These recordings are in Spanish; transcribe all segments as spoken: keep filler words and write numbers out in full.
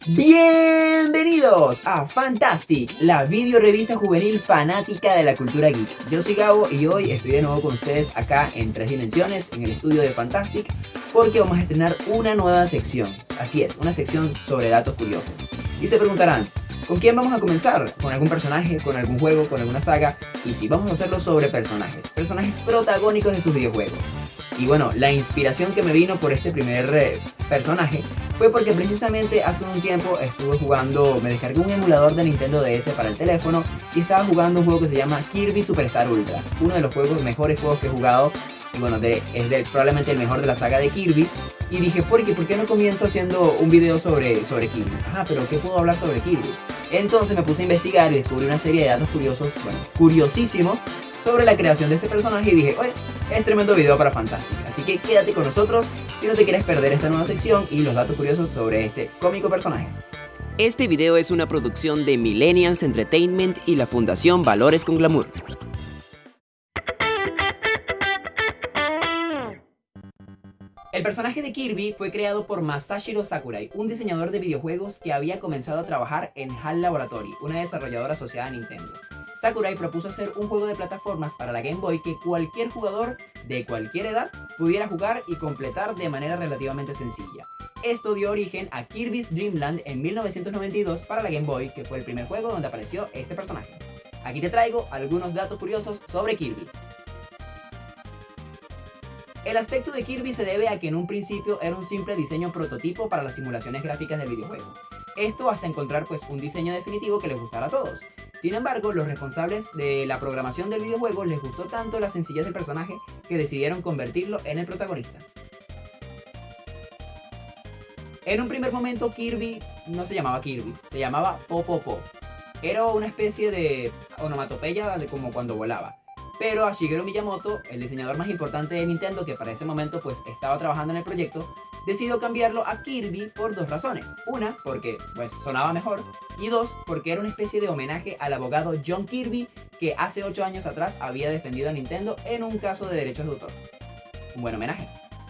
Bienvenidos a Fantastic, la video revista juvenil fanática de la cultura geek. Yo soy Gabo y hoy estoy de nuevo con ustedes acá en Tres Dimensiones, en el estudio de Fantastic, porque vamos a estrenar una nueva sección. Así es, una sección sobre datos curiosos. Y se preguntarán, ¿con quién vamos a comenzar? ¿Con algún personaje? ¿Con algún juego? ¿Con alguna saga? Y sí, vamos a hacerlo sobre personajes, personajes protagónicos de sus videojuegos. Y bueno, la inspiración que me vino por este primer eh, personaje fue porque precisamente hace un tiempo estuve jugando, me descargué un emulador de Nintendo D S para el teléfono y estaba jugando un juego que se llama Kirby Superstar Ultra, uno de los juegos, mejores juegos que he jugado, y bueno, de, es de, probablemente el mejor de la saga de Kirby. Y dije, ¿por qué? ¿Por qué no comienzo haciendo un video sobre, sobre Kirby? Ah, pero ¿qué puedo hablar sobre Kirby? Entonces me puse a investigar y descubrí una serie de datos curiosos, bueno, curiosísimos, sobre la creación de este personaje y dije, oye, es tremendo video para Fantastic, así que quédate con nosotros si no te quieres perder esta nueva sección y los datos curiosos sobre este cómico personaje. Este video es una producción de Millennials Entertainment y la Fundación Valores con Glamour. El personaje de Kirby fue creado por Masashiro Sakurai, un diseñador de videojuegos que había comenzado a trabajar en HAL Laboratory, una desarrolladora asociada a Nintendo. Sakurai propuso hacer un juego de plataformas para la Game Boy que cualquier jugador de cualquier edad pudiera jugar y completar de manera relativamente sencilla. Esto dio origen a Kirby's Dream Land en mil novecientos noventa y dos para la Game Boy, que fue el primer juego donde apareció este personaje. Aquí te traigo algunos datos curiosos sobre Kirby. El aspecto de Kirby se debe a que en un principio era un simple diseño prototipo para las simulaciones gráficas del videojuego. Esto hasta encontrar pues un diseño definitivo que les gustara a todos. Sin embargo, los responsables de la programación del videojuego les gustó tanto la sencillez del personaje que decidieron convertirlo en el protagonista. En un primer momento Kirby no se llamaba Kirby, se llamaba Po-Po-Po. Era una especie de onomatopeya de como cuando volaba. Pero a Shigeru Miyamoto, el diseñador más importante de Nintendo, que para ese momento pues estaba trabajando en el proyecto, decidió cambiarlo a Kirby por dos razones. Una, porque pues sonaba mejor, y dos, porque era una especie de homenaje al abogado John Kirby, que hace ocho años atrás había defendido a Nintendo en un caso de derechos de autor. Un buen homenaje.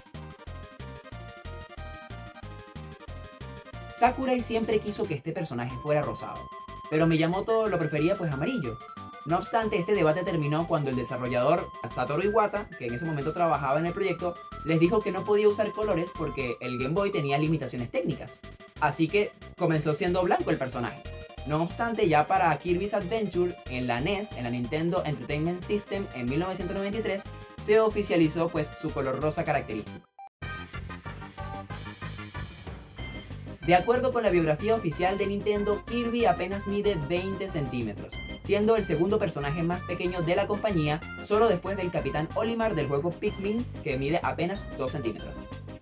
Sakurai siempre quiso que este personaje fuera rosado, pero Miyamoto lo prefería pues amarillo. No obstante, este debate terminó cuando el desarrollador Satoru Iwata, que en ese momento trabajaba en el proyecto, les dijo que no podía usar colores porque el Game Boy tenía limitaciones técnicas. Así que comenzó siendo blanco el personaje. No obstante, ya para Kirby's Adventure, en la N E S, en la Nintendo Entertainment System, en mil novecientos noventa y tres, se oficializó pues su color rosa característico. De acuerdo con la biografía oficial de Nintendo, Kirby apenas mide veinte centímetros, siendo el segundo personaje más pequeño de la compañía, solo después del Capitán Olimar del juego Pikmin, que mide apenas dos centímetros.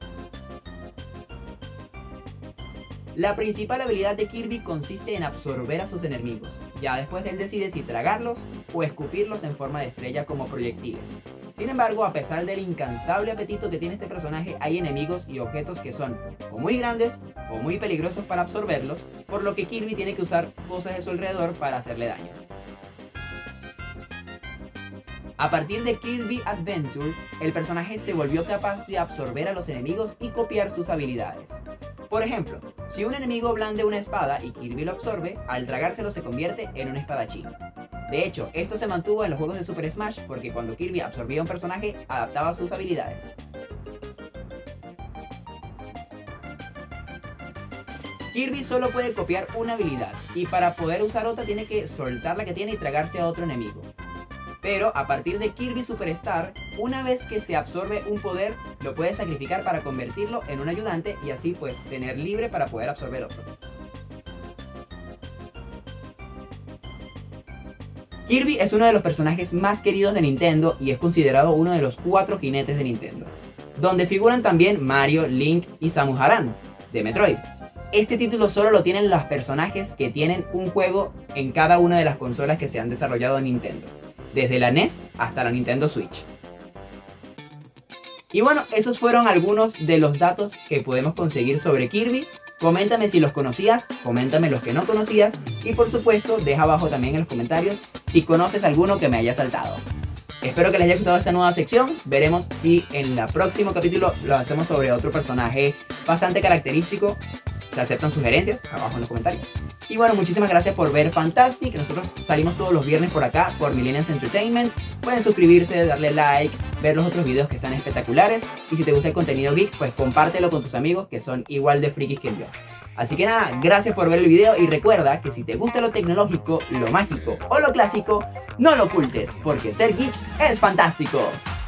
La principal habilidad de Kirby consiste en absorber a sus enemigos, ya después él decide si tragarlos o escupirlos en forma de estrella como proyectiles. Sin embargo, a pesar del incansable apetito que tiene este personaje, hay enemigos y objetos que son o muy grandes o muy peligrosos para absorberlos, por lo que Kirby tiene que usar cosas de su alrededor para hacerle daño. A partir de Kirby Adventure, el personaje se volvió capaz de absorber a los enemigos y copiar sus habilidades. Por ejemplo, si un enemigo blande una espada y Kirby lo absorbe, al tragárselo se convierte en un espadachín. De hecho, esto se mantuvo en los juegos de Super Smash porque cuando Kirby absorbía un personaje, adaptaba sus habilidades. Kirby solo puede copiar una habilidad, y para poder usar otra tiene que soltar la que tiene y tragarse a otro enemigo. Pero a partir de Kirby Superstar, una vez que se absorbe un poder, lo puede sacrificar para convertirlo en un ayudante y así pues tener libre para poder absorber otro. Kirby es uno de los personajes más queridos de Nintendo y es considerado uno de los cuatro jinetes de Nintendo, donde figuran también Mario, Link y Samus Aran, de Metroid. Este título solo lo tienen los personajes que tienen un juego en cada una de las consolas que se han desarrollado en Nintendo, desde la N E S hasta la Nintendo Switch. Y bueno, esos fueron algunos de los datos que podemos conseguir sobre Kirby. Coméntame si los conocías, coméntame los que no conocías y por supuesto deja abajo también en los comentarios si conoces alguno que me haya saltado. Espero que les haya gustado esta nueva sección. Veremos si en el próximo capítulo lo hacemos sobre otro personaje bastante característico se aceptan sugerencias abajo en los comentarios. Y bueno, muchísimas gracias por ver Fantastic. Nosotros salimos todos los viernes por acá, por Millennials Entertainment. Pueden suscribirse, darle like, ver los otros videos que están espectaculares. Y si te gusta el contenido geek, pues compártelo con tus amigos que son igual de frikis que yo. Así que nada, gracias por ver el video y recuerda que si te gusta lo tecnológico, lo mágico o lo clásico, no lo ocultes, porque ser geek es fantástico.